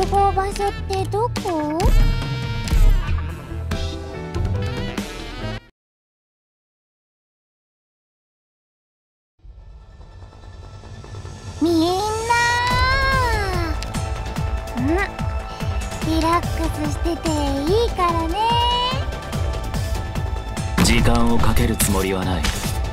集合場所ってどこ？みんなリラックスしてていいからね。 時間をかけるつもりはない。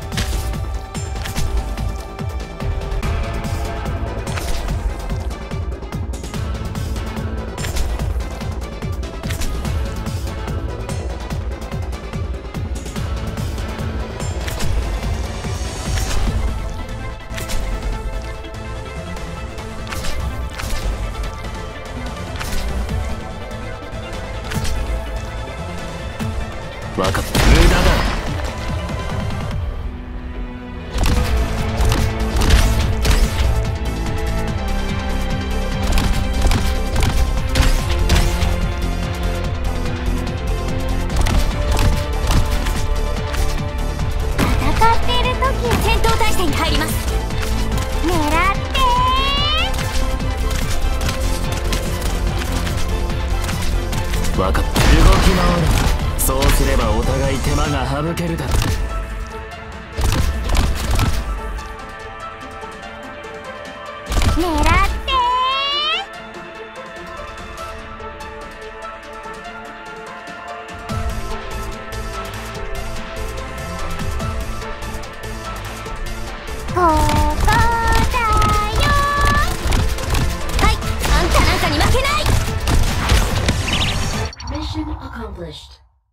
分かった。無駄だ。 戦っている時戦闘態勢に入ります。 狙って分かった。動き回る。そうすればお互い手間が省けるだろう。 狙ってここだよ。 はい、あんたなんかに負けない。 Mission accomplished.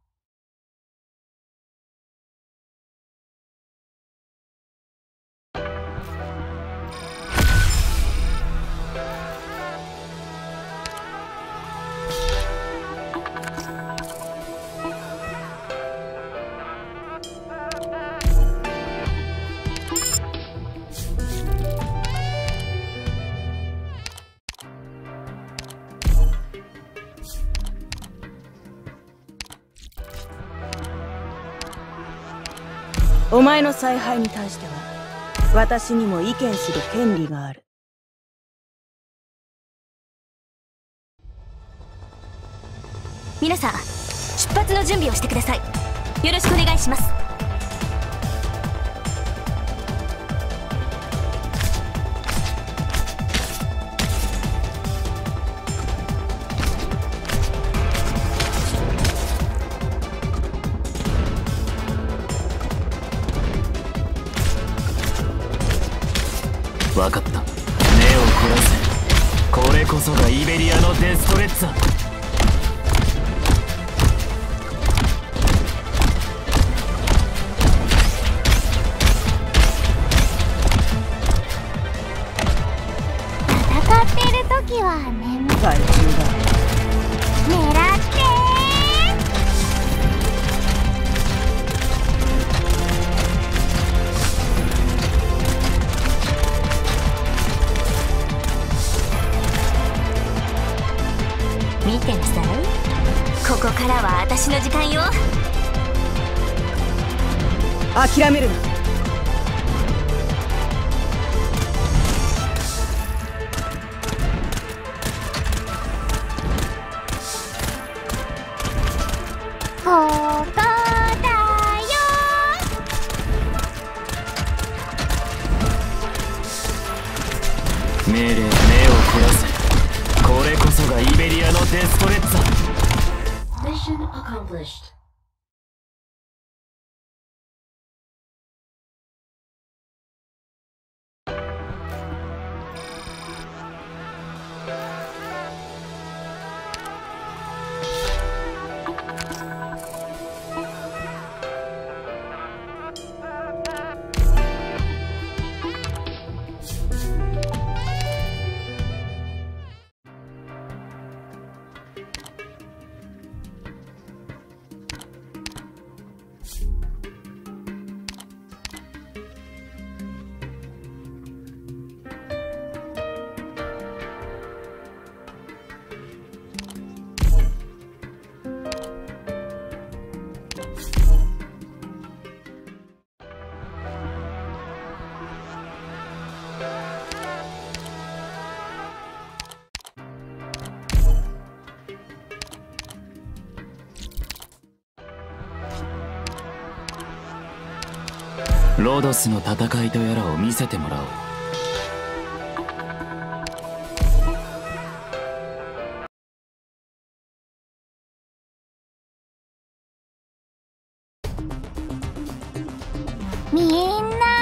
お前の采配に対しては私にも意見する権利がある。 皆さん、出発の準備をしてください。よろしくお願いします。 分かった。目を凝らせ。これこそがイベリアのデストレッツァ。 戦っている時は眠い。 害虫だ。 狙って見てなさい。ここからは私の時間よ。 諦めるな。 ここだよ。 命令、目を凝らせ。これこそがイベリアのデストレッツァ。 Mission accomplished. こロドスの戦いとやらを見せてもらおう。 みんな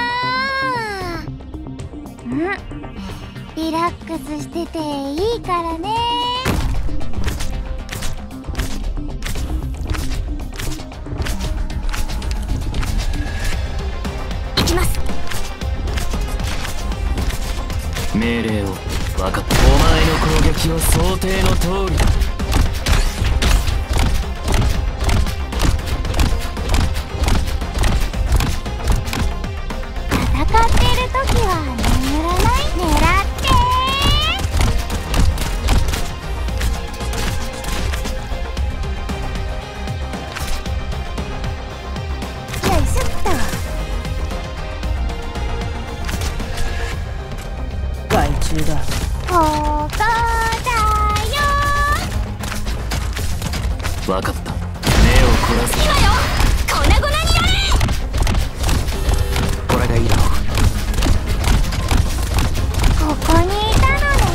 リラックスしてていいからね。 行きます。 命令を。分かった。お前の攻撃は想定の通りだ。 戦ってる時は眠らない。狙ってよいしょっと。 害虫だ。 ここだよ。 分かった。目を凝らせ。 今よ、粉々になれ。 これがいいだろう。 ここにいたのね。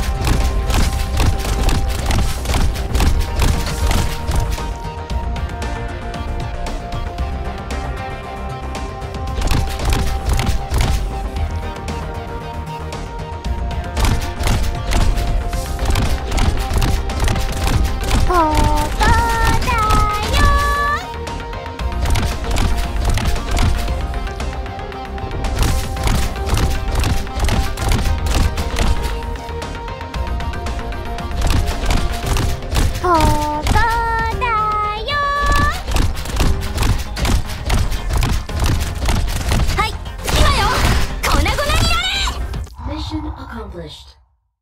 ここだよ。ここだよ。 はい、今よ、粉々になれ。 Mission accomplished.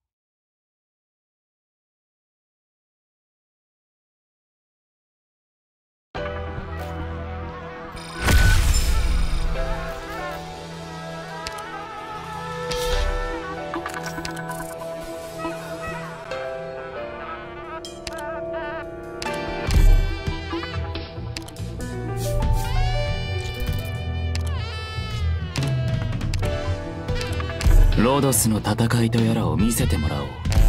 ロドスの戦いとやらを見せてもらおう。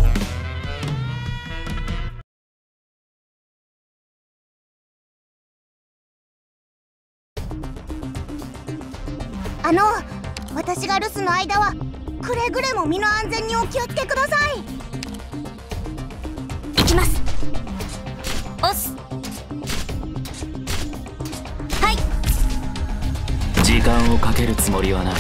私が留守の間はくれぐれも身の安全にお気をつけください。 行きます。押す。はい。 時間をかけるつもりはない。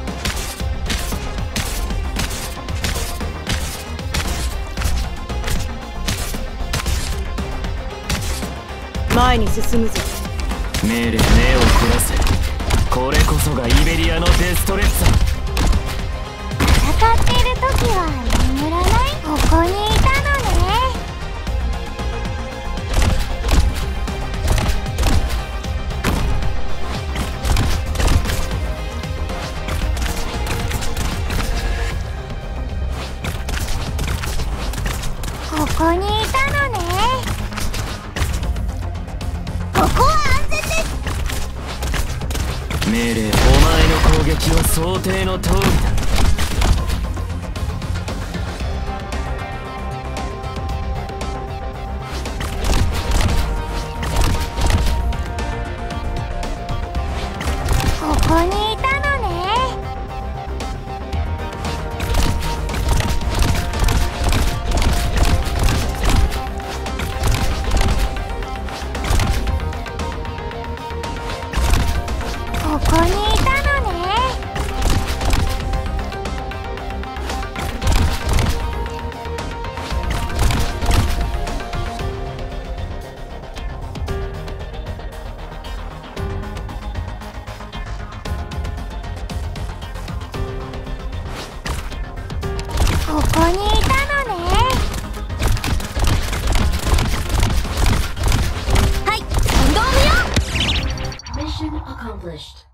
前に進むぞ。 命令、目を凝らせ。これこそがイベリアのデストレッサー。 戦ってる時は眠らない。ここにいたのね。ここにいたのね。ここは安全です。 命令、お前の攻撃は想定の通りだ。 ここにいたのね。ここにいたのね。ここにいたのね。 はい、運動無用。 Mission accomplished.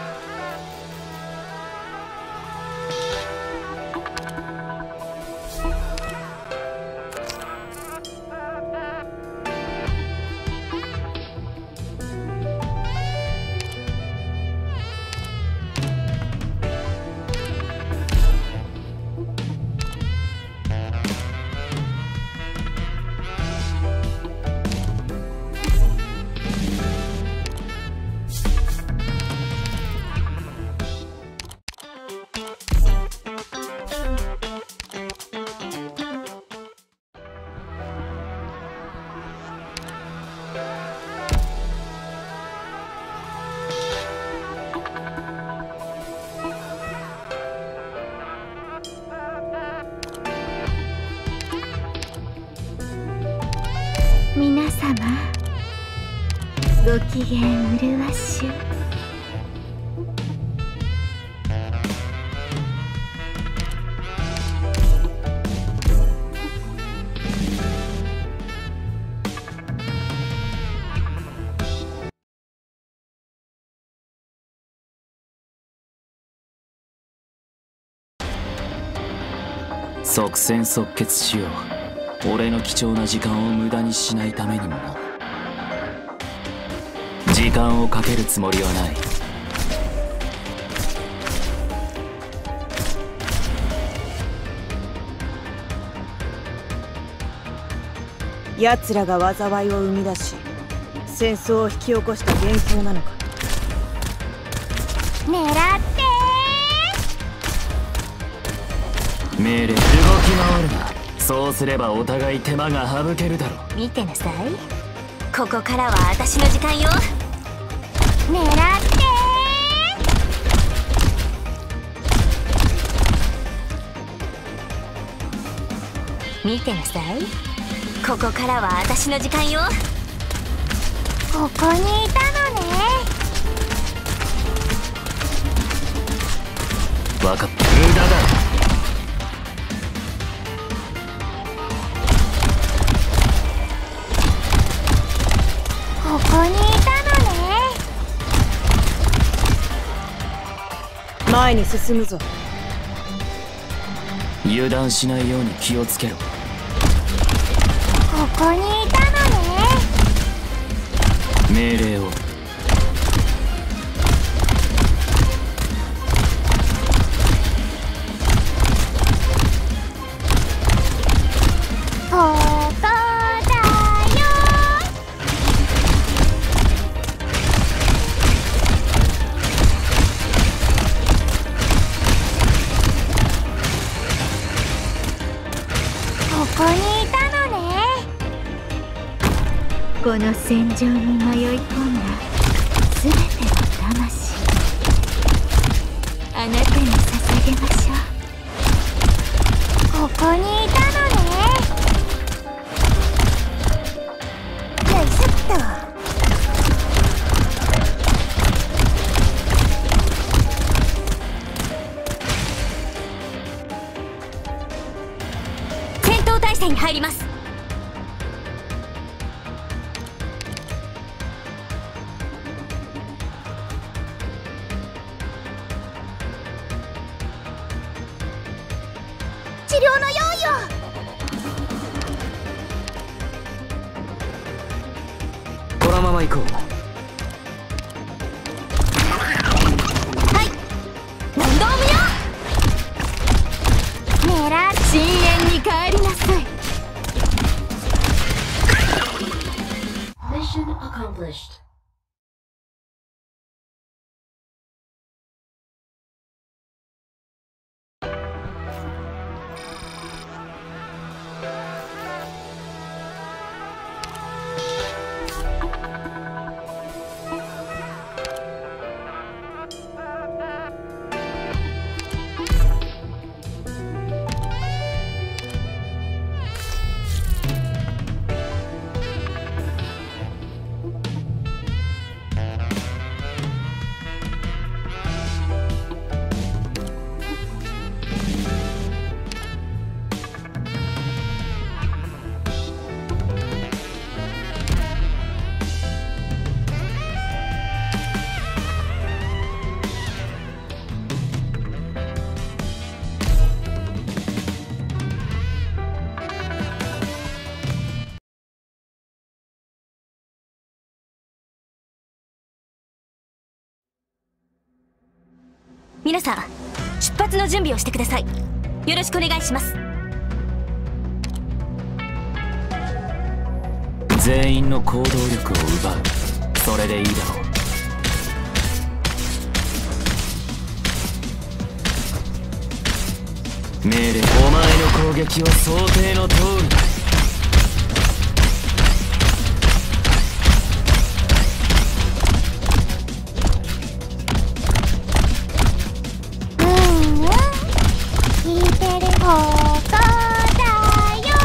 こご機嫌うるわしゅ。 即戦即決しよう。俺の貴重な時間を無駄にしないためにもな。時間をかけるつもりはない。 奴らが災いを生み出し戦争を引き起こした元凶なのか。 狙って命令動き回るな。そうすればお互い手間が省けるだろう。 見てなさい。ここからは私の時間よ。 狙って見てなさい。ここからは私の時間よ。 ここにいたのね。 分かった。無駄だ。 ここにいたのね。 前に進むぞ。 油断しないように気をつけろ。 ここにいたのね。 命令を。 ここだよ。ここにいたのね。 この戦場に迷い込んだ全ての魂、あなたに捧げましょう。 ここにいたのね。よいしょっと。 戦闘態勢に入ります。 治療の用意を。 このまま行こう。 はい、問答無用。 狙って深淵に帰りなさい。 Mission accomplished. 皆さん、出発の準備をしてください。よろしくお願いします。 全員の行動力を奪う。それでいいだろう。命令。お前の攻撃は想定の通りだ。 聞いてる。ここだよ。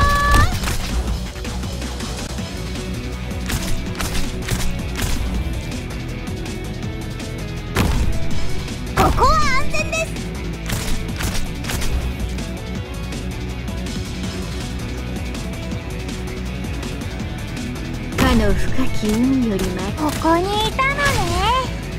の深き海より前。 ここにいたのね。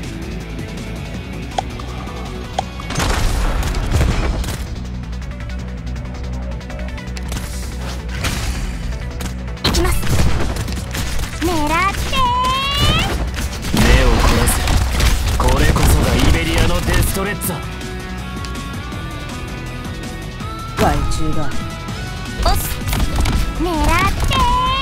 行きます。 狙って目を凝らせ。これこそがイベリアのデストレッツァ。 害虫だ。 押す。 狙って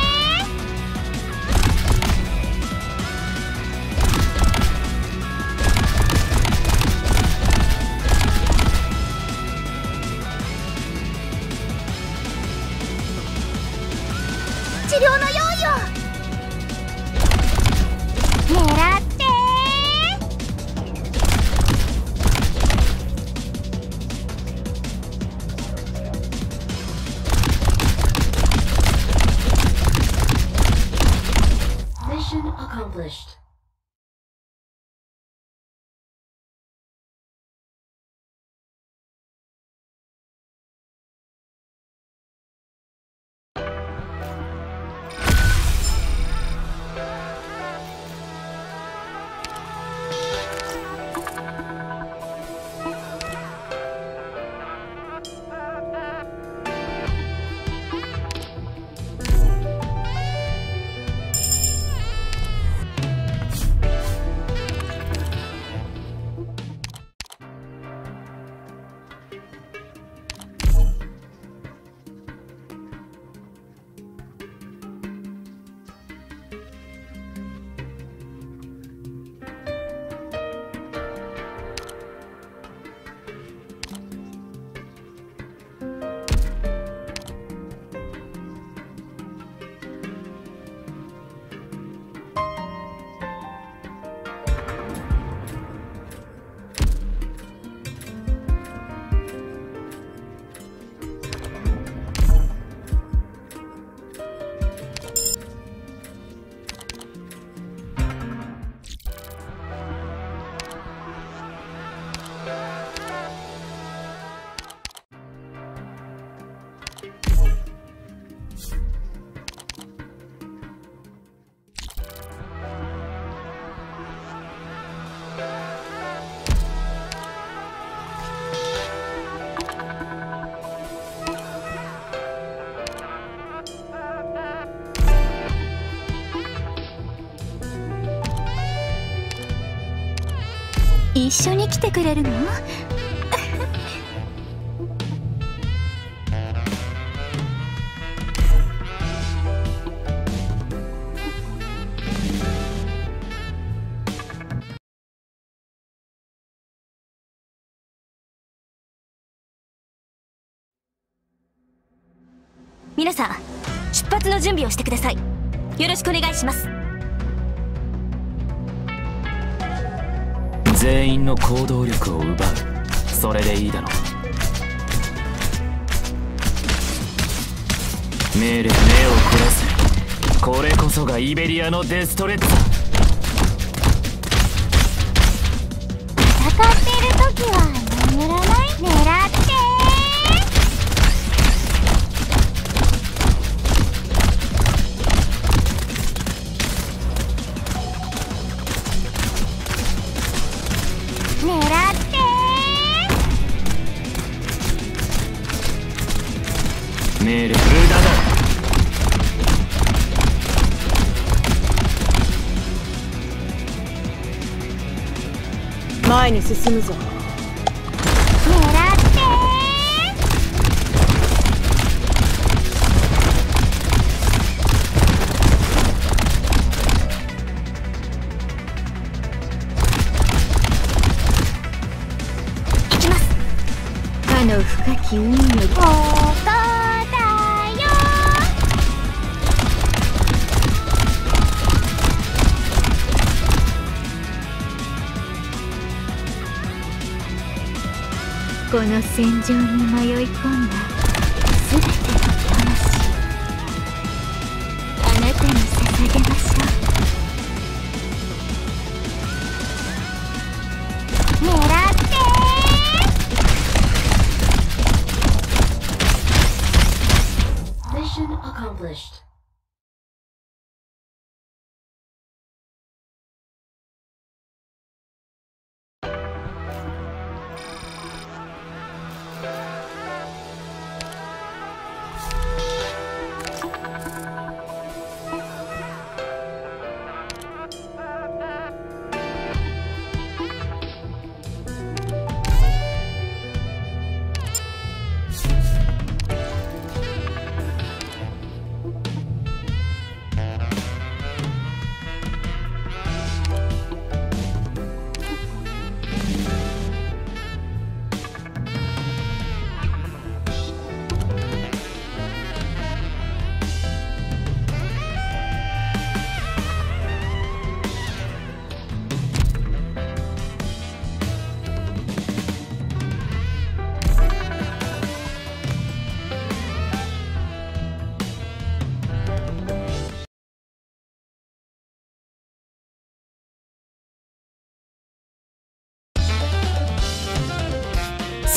治療の用意を。 狙って Mission accomplished. 一緒に来てくれるの？皆さん、出発の準備をしてください。よろしくお願いします。 全員の行動力を奪う。それでいいだろう。目を凝らせ。これこそがイベリアのデストレッツァ。 戦っている時は眠らない。狙って狙ってメール無駄だ。 前に進むぞ。 狙って行きます。かの深き海より。 ここだよ。 この戦場に迷い込んだすべての魂、あなたに捧げましょう。 狙って Mission accomplished.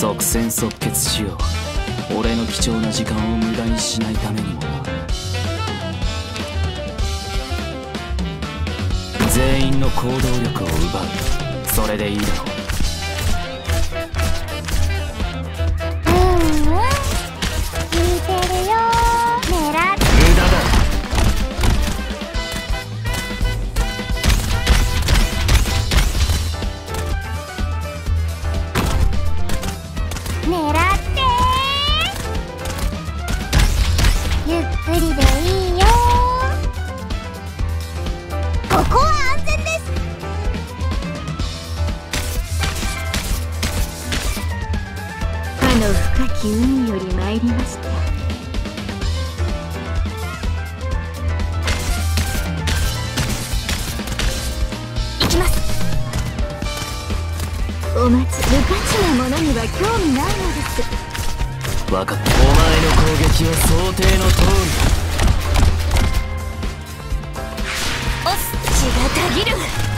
即戦即決しよう。俺の貴重な時間を無駄にしないためにもな。全員の行動力を奪う。それでいいだろう。 聞いてるよ。狙って無駄だ。 狙ってゆっくりでいいよ。ここは安全です。 かの深き海より参りました。行きます。お待ち、無価値なものには興味ないのです。 分かった。お前の攻撃は想定の通りおっ、血がたぎる。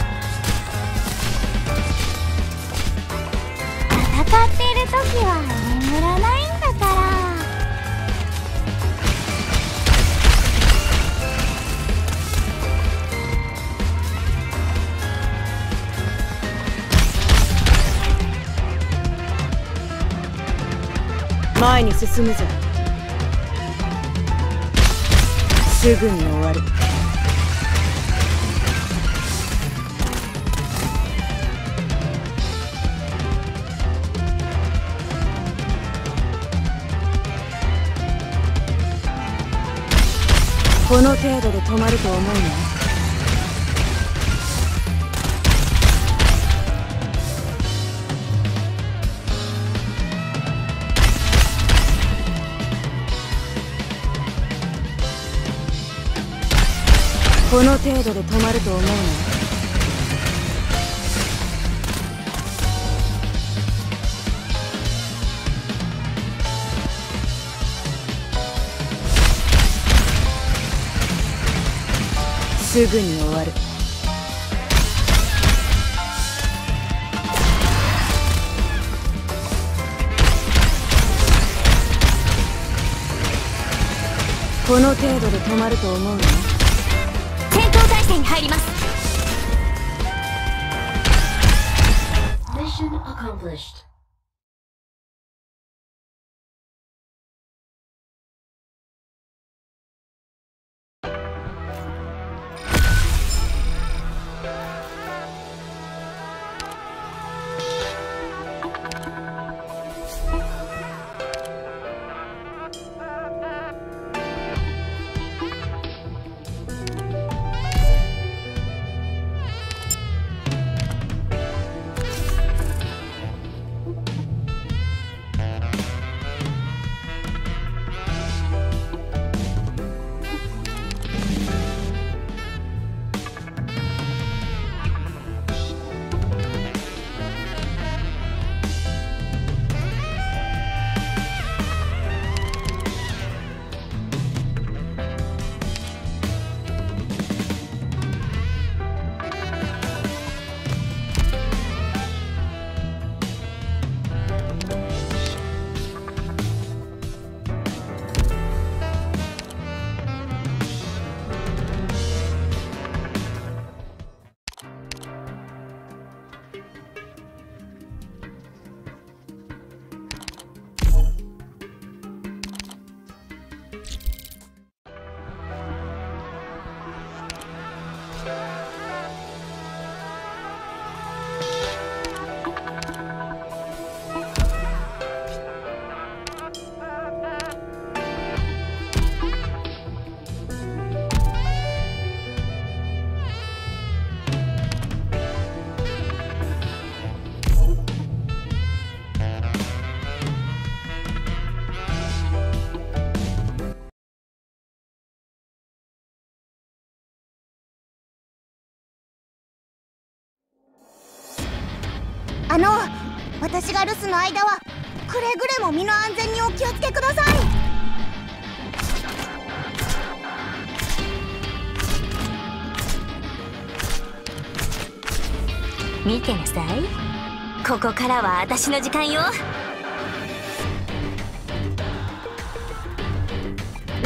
戦ってる時は眠らないんだから。 前に進むぞ。すぐに終わる。この程度で止まると思うな。この程度で止まると思うな。すぐに終わる。この程度で止まると思うな。 戦闘態勢に入ります。 Mission accomplished. 私が留守の間はくれぐれも身の安全にお気をつけください。 見てなさい。ここからは私の時間よ。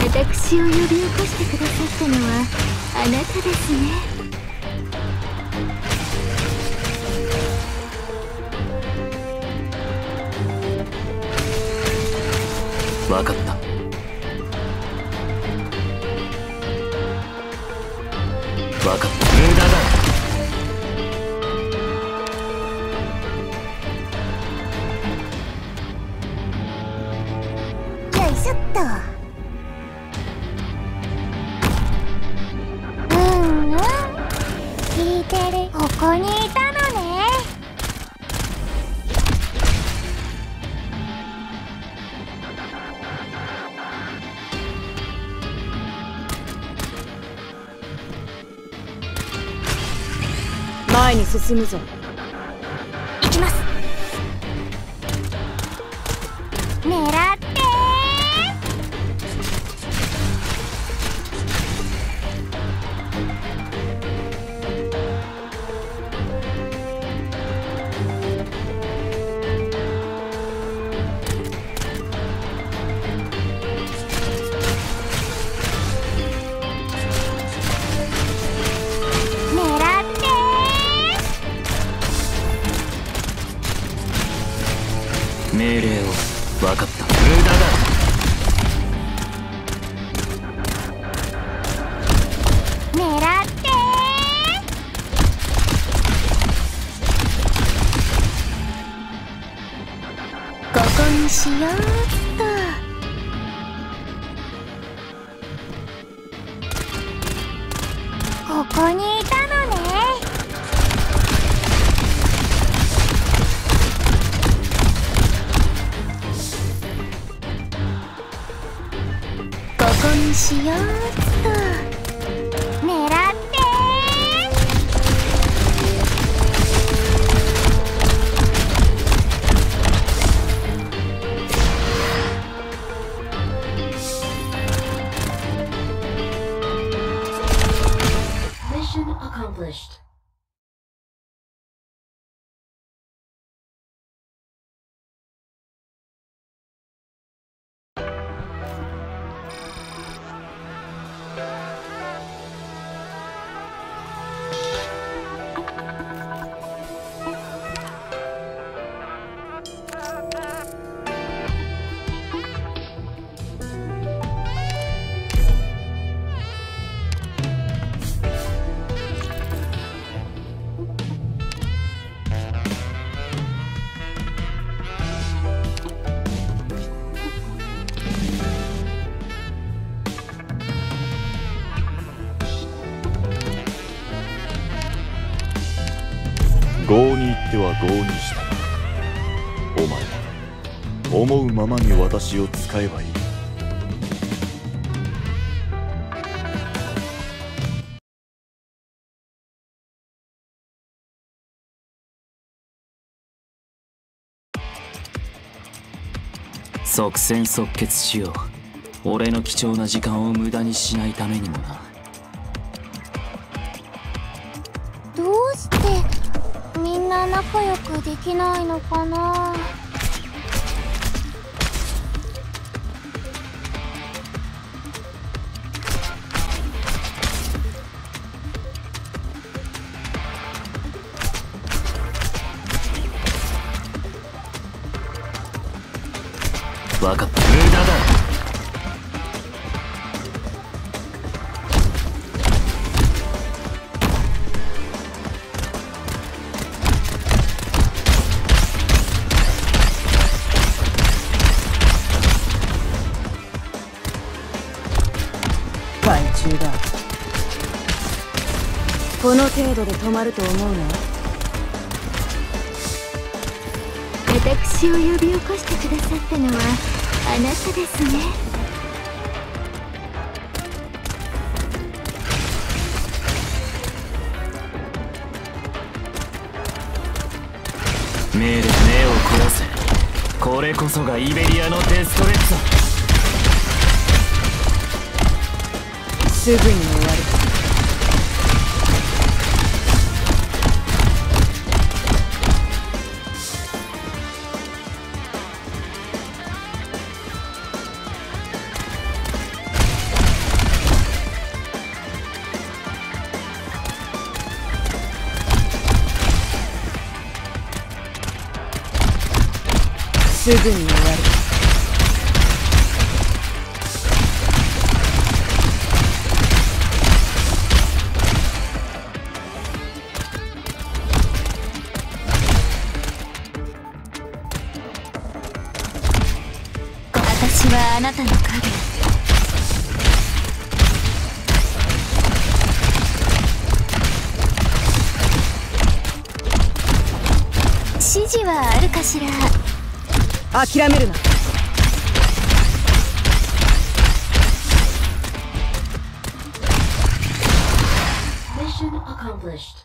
私を呼び起こしてくださったのはあなたですね。 分かった。分かった。無駄だ。 よいしょっと。聞いてる。ここにいたのね。 前に進むぞ。 行きます。 狙って命令を。分かった。無駄だ。 狙ってここにしようっここにいたのね。 ここにしようっと。 狙って Mission accomplished. 郷に行っては郷にした。お前は思うままに私を使えばいい。 即戦即決しよう。俺の貴重な時間を無駄にしないためにもな。 どうしてみんな仲良くできないのかな。 分かった。無駄だ。 害虫だ。この程度で止まると思うの？ 私を呼び起こしてくださったのはあなたですね。 命令、目を凝らせ。これこそがイベリアのデストレッツァ。 すぐに終わる。 すぐに終わる。 私はあなたの影。指示はあるかしら。 諦めるな。 Mission accomplished.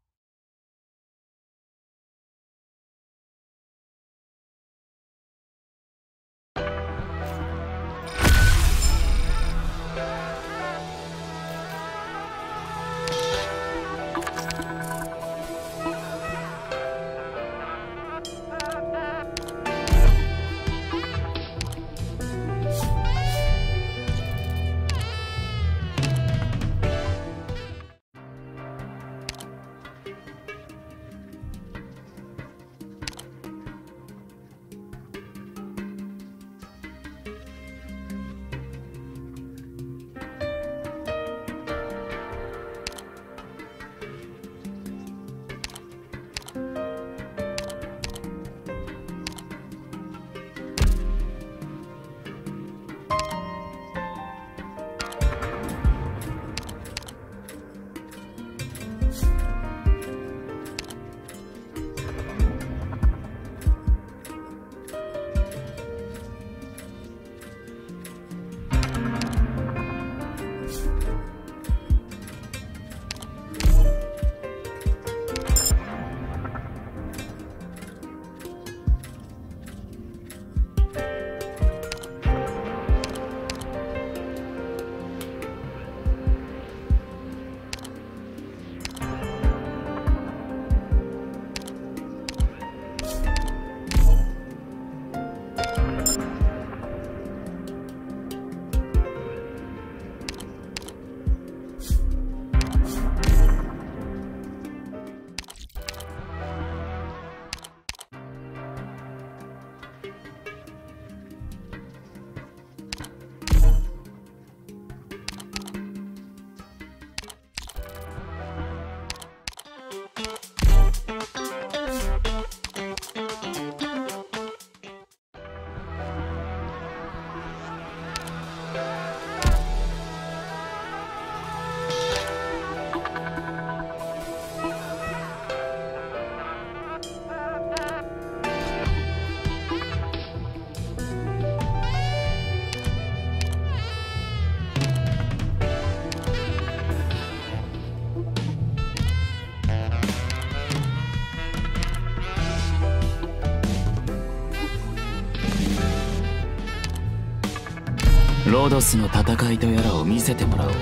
ロドスの戦いとやらを見せてもらおう。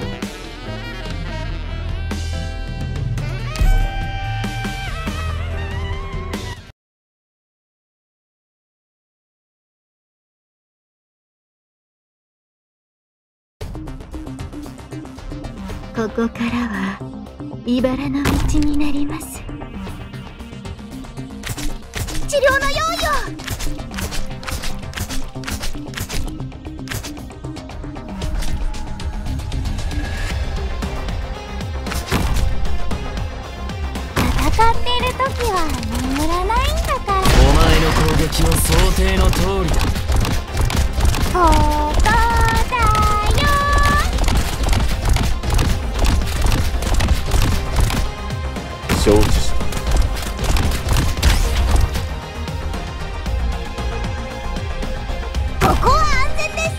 ここからは茨の道になります。治療の用意を。 戦っている時は眠らないんだから。 お前の攻撃は想定の通りだ。 ここだよ。 承知した。 ここは安全です。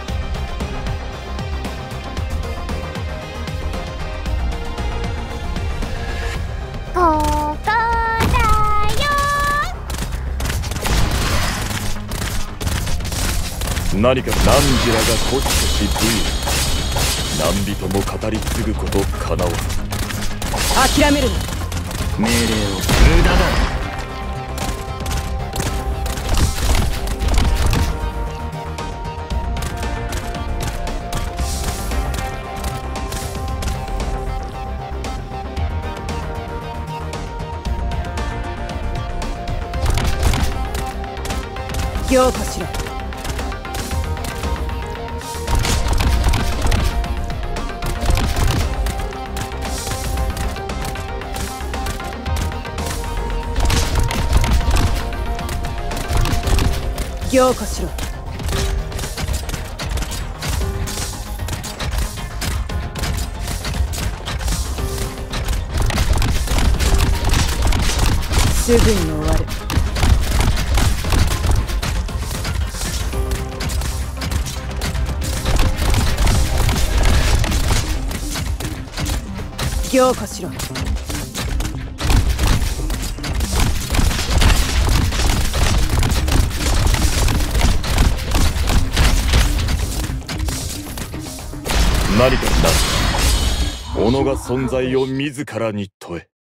ここだよ。 何か何時らがこっちし武勇、何人も語り継ぐことかなわず。 諦めるな。 命令を無駄だ。 凝固しろ。凝固しろ。すぐに終わる。凝固しろ。 何かな。己が存在を自らに問え。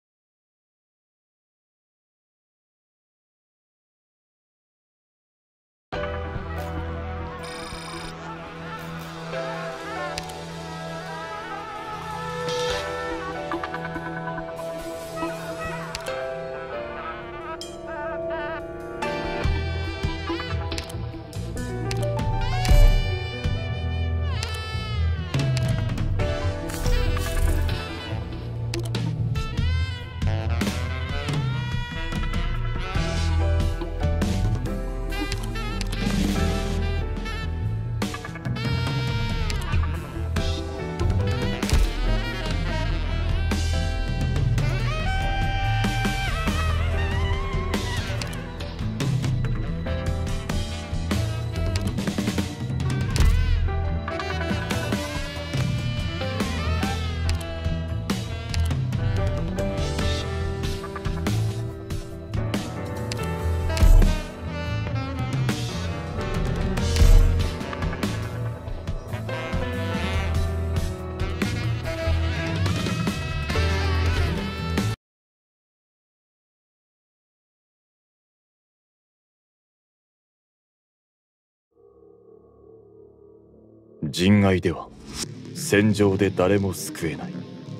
人愛では戦場で誰も救えない。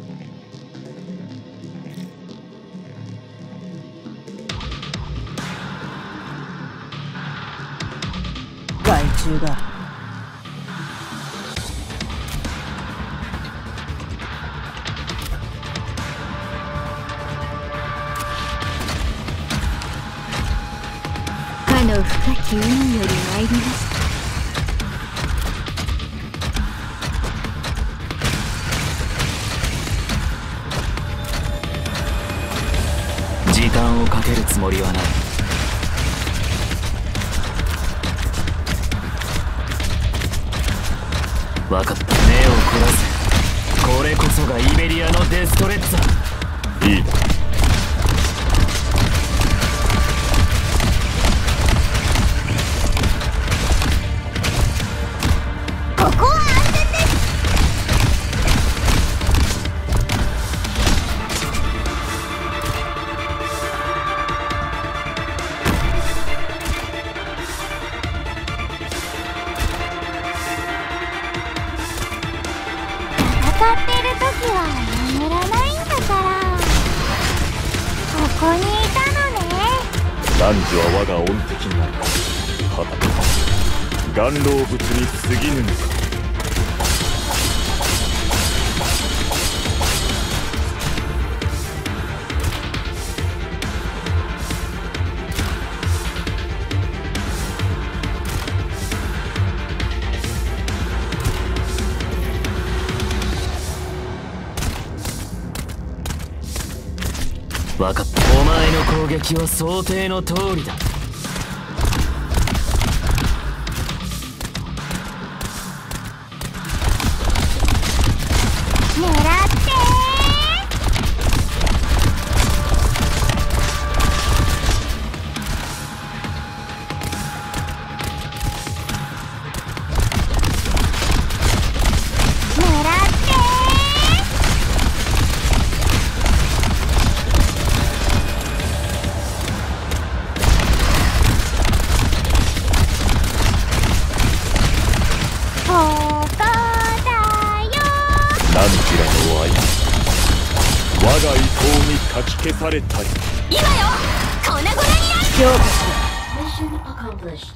害虫がかの深き海より参りました。 時間をかけるつもりはない。分かった。目を凝らせ。これこそがイベリアのデストレッツァ。 いいな。 ここは安全です。戦ってる時は眠らないんだから。ここにいたのね。 男女は我が恩敵になる。はたまた顔老物に過ぎぬのか。 分かった。お前の攻撃は想定の通りだ。 狙って我が意向にかき消されたり。 今よ、粉々になる。 凝固しろ。 Mission accomplished. accomplished.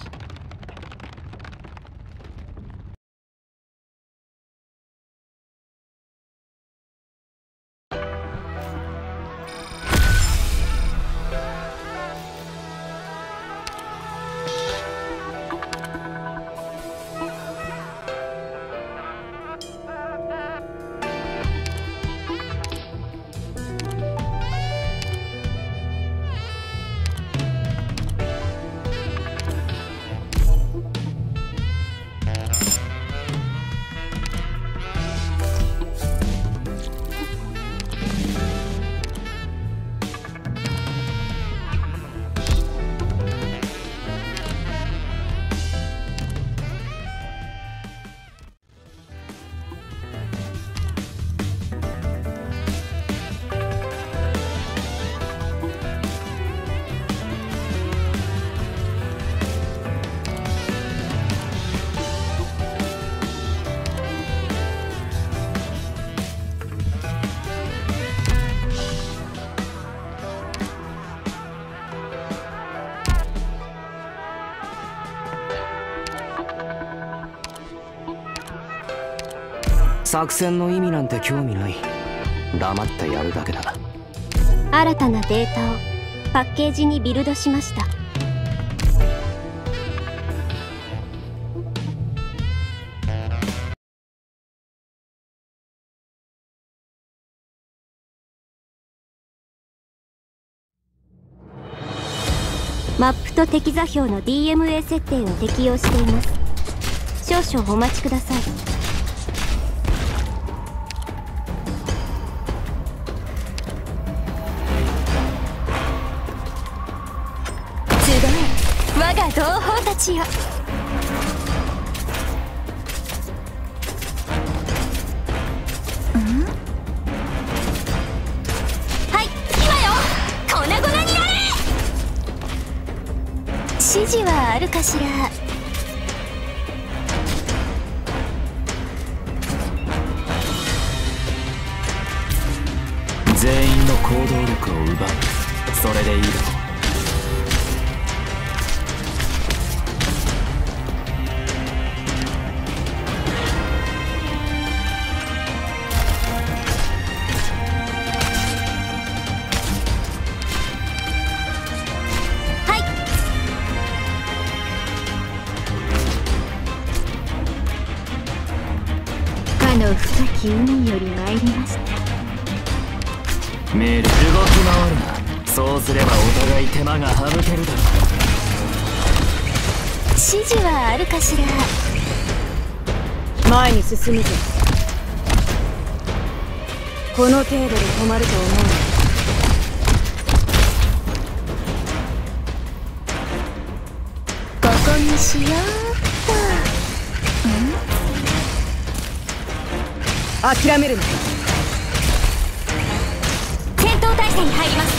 作戦の意味なんて興味ない。黙ってやるだけだ。 新たなデータをパッケージにビルドしました。マップと敵座標の DMA 設定を適用しています。少々お待ちください。我が同胞たちよ。はい、今よ、粉々になれ。指示はあるかしら。 全員の行動力を奪う。それでいいだろう。 の深き海より参りました。 メール動き回るな。そうすればお互い手間が省けるだろう。 指示はあるかしら。 前に進むぞ。この程度で止まると思う。 ここにしようっと。 諦めるな。 戦闘態勢に入ります。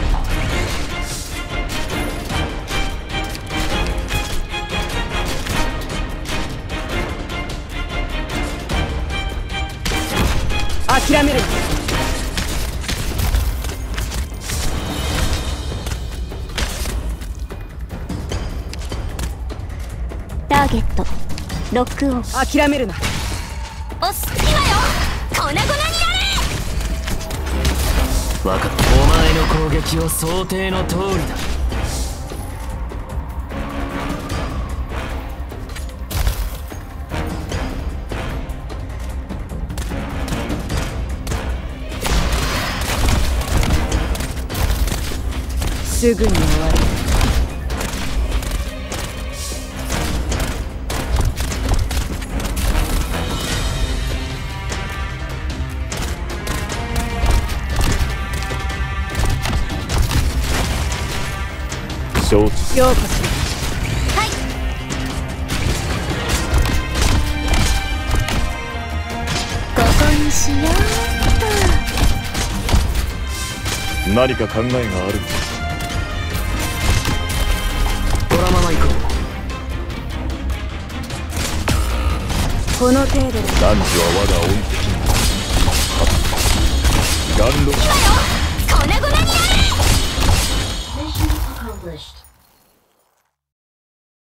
諦めるな。 ターゲットロックオン。 諦めるな。 おっす、今よ、粉々になれ。 分かった。お前の攻撃を想定の通りだ。 すぐに終わる。 承知。 ようこそ。 はい。ここにしようっと。 何か考えがあるのか。 このまま行こう。 この程度で。 男女は我が恩敵にガンロ。 今よ、粉々になれ。 Mission accomplished.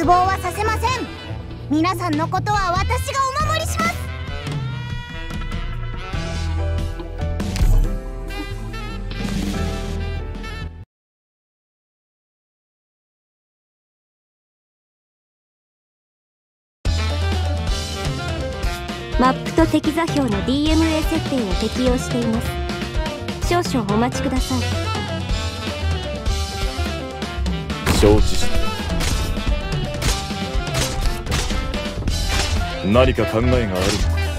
望はさせません。皆さんのことは私がお守りします。 マップと適座標の DMA 設定を適用しています。少々お待ちください。 承知した。何か考えがあるのか。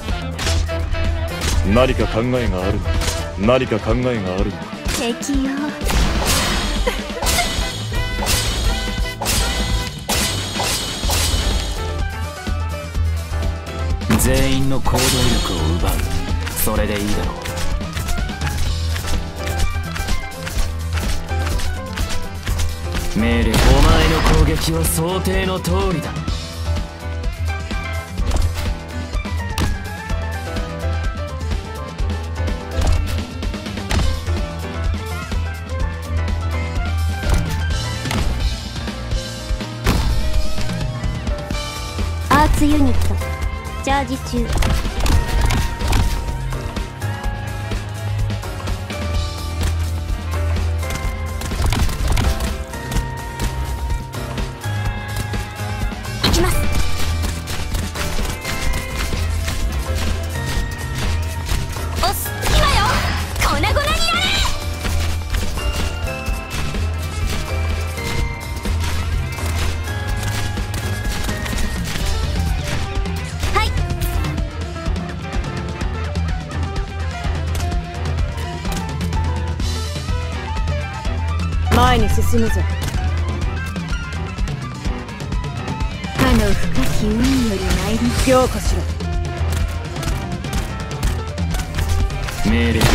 何か考えがあるのか。何か考えがあるのか。 適用。 全員の行動力を奪う。それでいいだろう。命令。お前の攻撃は想定の通りだ。 アーツユニットチャージ中。 行きます。おっす、今よ。粉々になれ。 前に進むぞ。 かの深き海より参り。 強化しろ。 命令。無駄だ。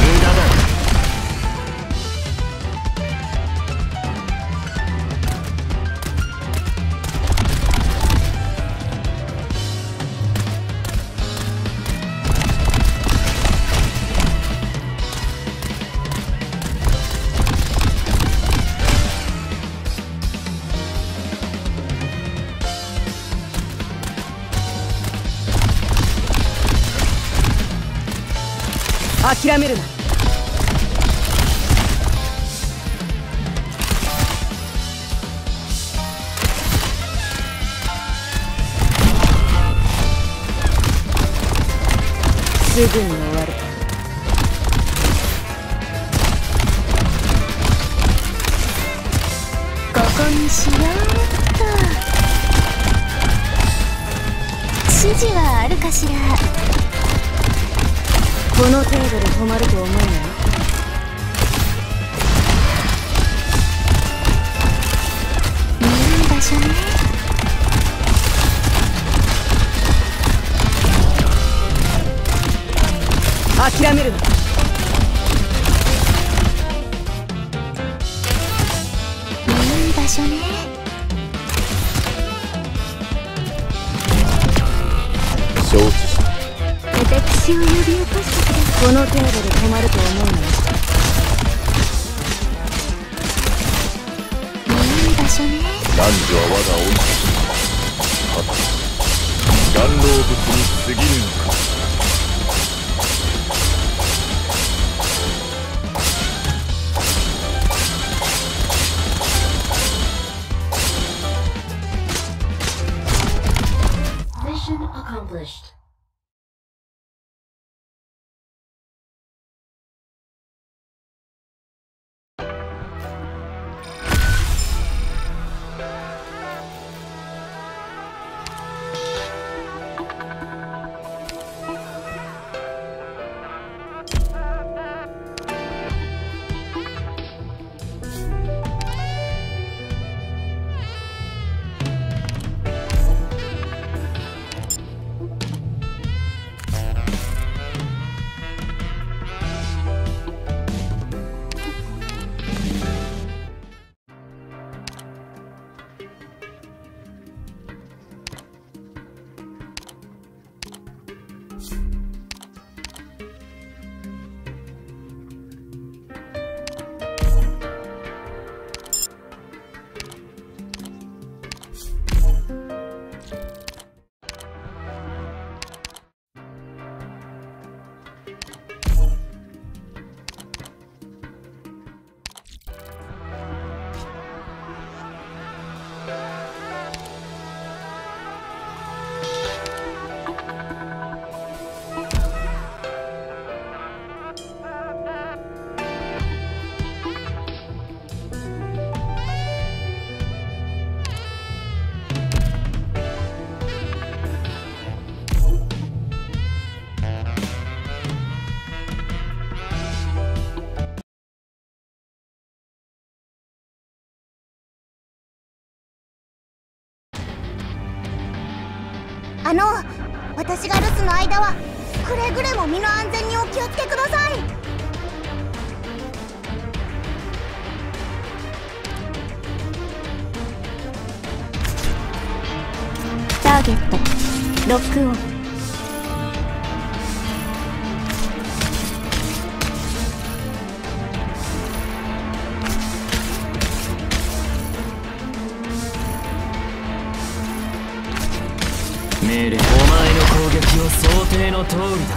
諦めるな。すぐに終わる。 ここにしようっと。指示はあるかしら。 この程度で止まると思うなよ。 いい場所ね。 諦めるな。 いい場所ね。 承知した。 私を呼び起こしてください。 この程度で止まると思うなよ。 いい場所ね。 男女は我が恩師。はた岩老物に過ぎぬのか。 Mission accomplished. 私が留守の間はくれぐれも身の安全にお気をつけください。 ターゲットロックオン。 命令。お前の攻撃は想定の通りだ。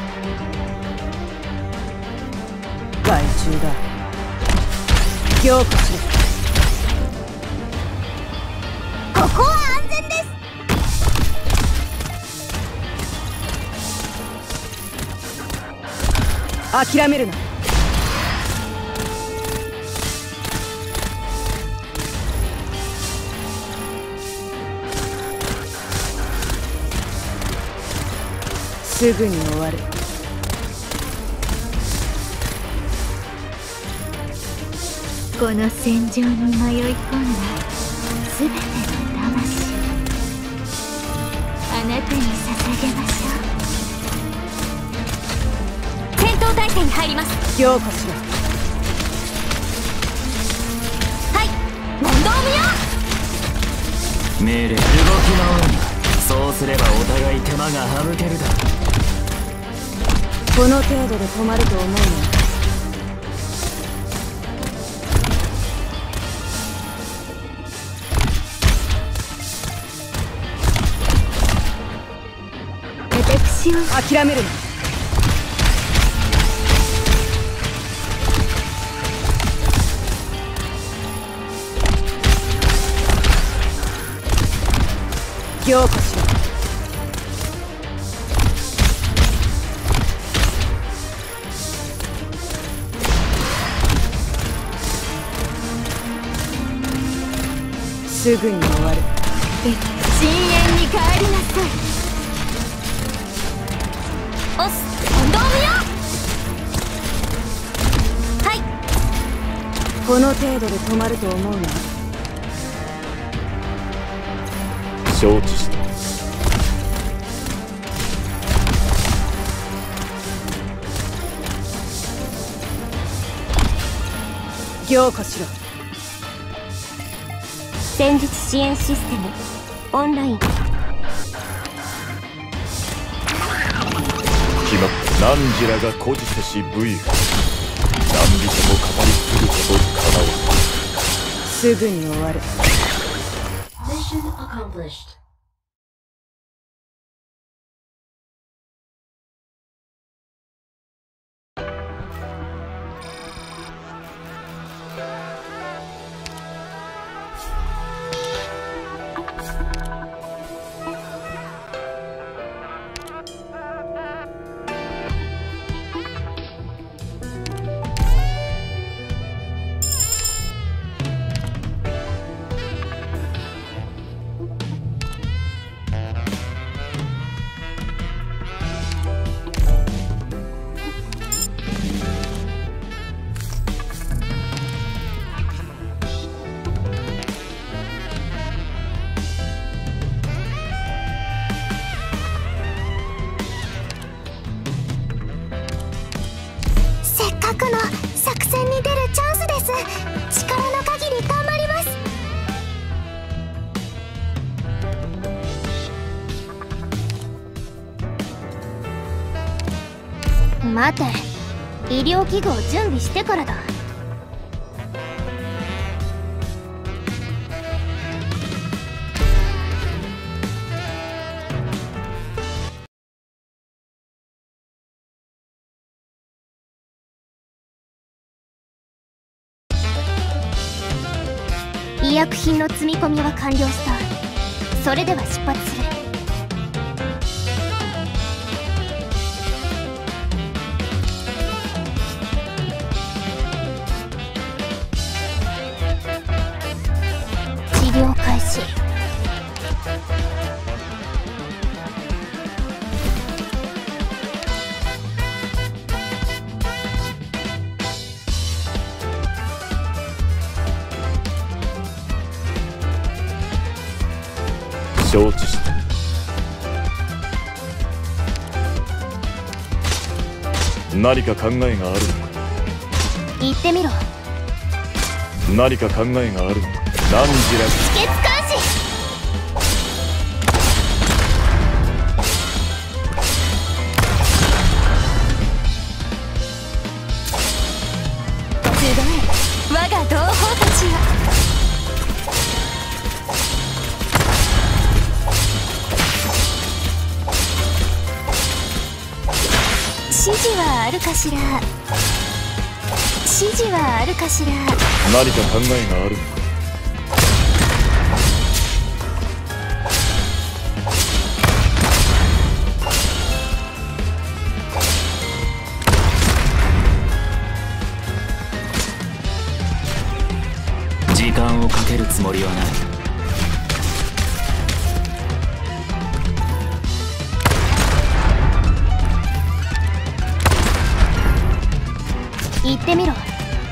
害虫だ。凝固しろ。 ここは安全です。 諦めるな。すぐに終わる。 この戦場に迷い込んだ全ての魂、あなたに捧げましょう。 戦闘態勢に入ります。 凝固しろ。 はい、問答無用。 命令。動き回るんだ。そうすればお互い手間が省けるだろう。 この程度で止まると思うな。 私を諦めるな。凝固しろ。すぐに終わる。 深淵に帰りなさい。 押す。問答無用。はい。 この程度で止まると思うな。 承知した。 凝固しろ。 戦術支援システムオンライン。 決まった。汝らが孤児せし武勇、何人も語り継ぐことかなう。 すぐに終わる。 Mission accomplished. せっかくの作戦に出るチャンスです。力の限り頑張ります。待て、医療器具を準備してからだ。医薬品の積み込みは完了した。それでは出発する。治療開始。 承知した。 何か考えがあるのか。 言ってみろ。 何か考えがあるのか。何時ら秘訣監視。集え我が同胞たちよ。指示はあるかしら。指示はあるかしら。 何か考えがあるのか。 時間をかけるつもりはない。 言ってみろ。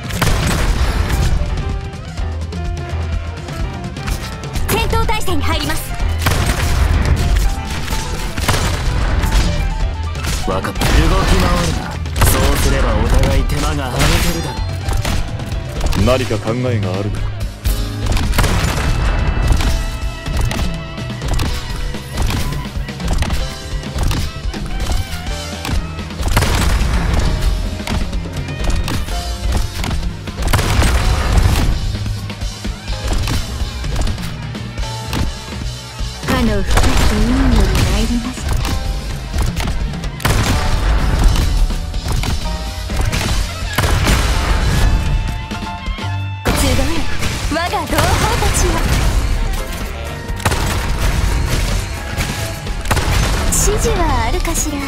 戦闘態勢に入ります。 分かった。動き回るな。そうすればお互い手間が省けるだろう。 何か考えがあるのか。 かの深き海より参りました。集え我が同胞たちよ。指示はあるかしら。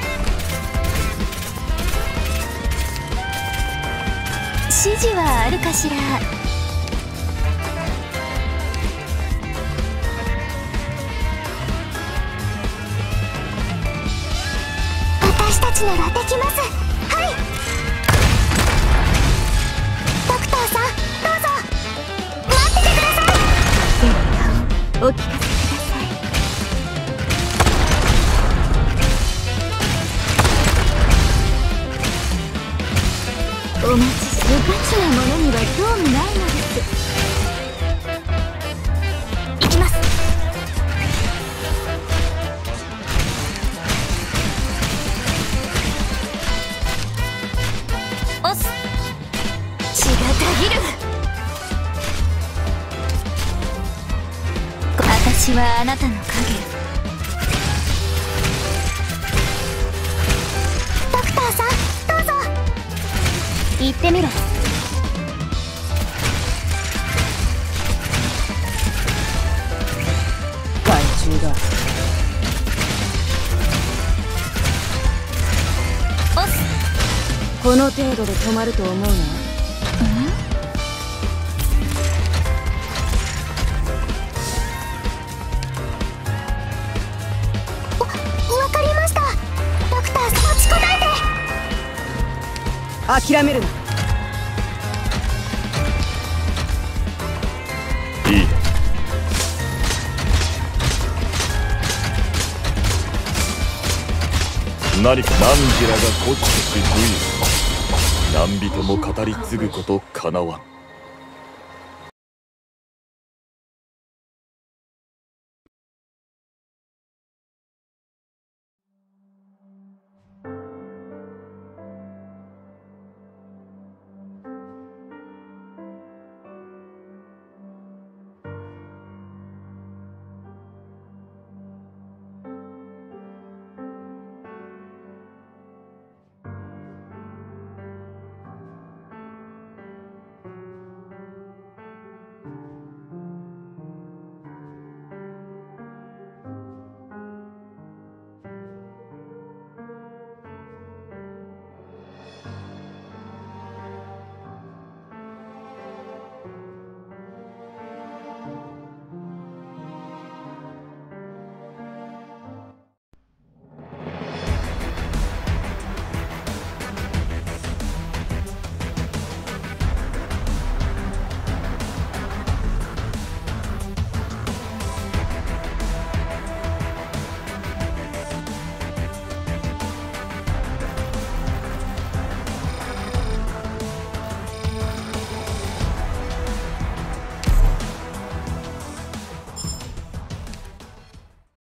指示はあるかしら。私たちならできます。はい。ドクターさん、どうぞ待っててください。結果をお聞かせください。お待ちするガチなものには興味ないのです。行きます。押す。血がたぎる。私はあなたの影。ドクターさん、どうぞ言ってみろ。 害虫だ。 押す。 この程度で止まると思うな。 わかりました。ドクターさん、落ちこないで。 諦めるな。 いいね。何か何時らがこっちし V 何人も語り継ぐことかなわん。